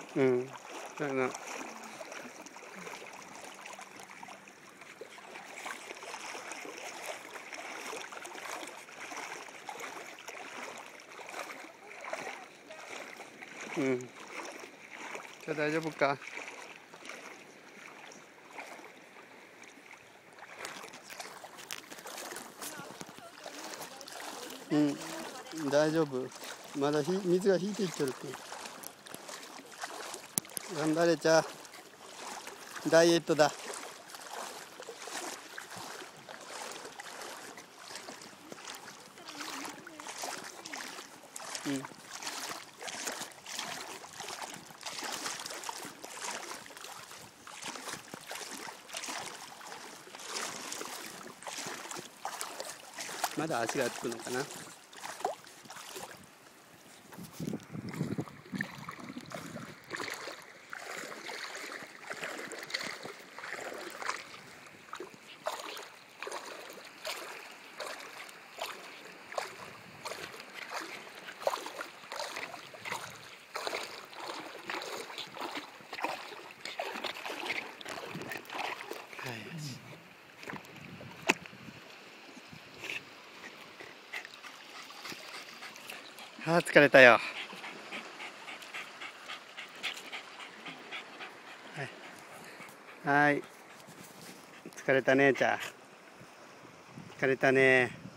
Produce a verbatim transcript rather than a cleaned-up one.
うん。だな。うん。じゃあ大丈夫か。うん、大丈夫。まだひ水が引いていってるけん。頑張れちゃ。ダイエットだ。うん。まだ足がつくのかな。はい。ああ、疲れたよ。はい。はい。疲れたね、じゃあ。疲れたね。